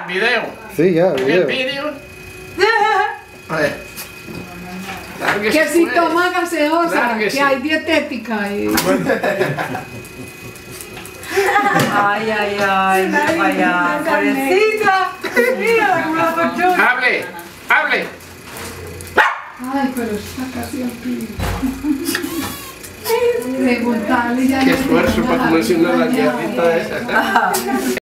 video. Sí, ya, ¿El video. video? A ver. Que si toma gaseosa, Claro que que sí. hay dietética. Ay, ay, ay, vaya, pobrecita. Mira, como la corchona. Hable, hable. Ay, pero está casi aquí. Preguntarle ya. Qué esfuerzo para comerse una laqueadita de esas.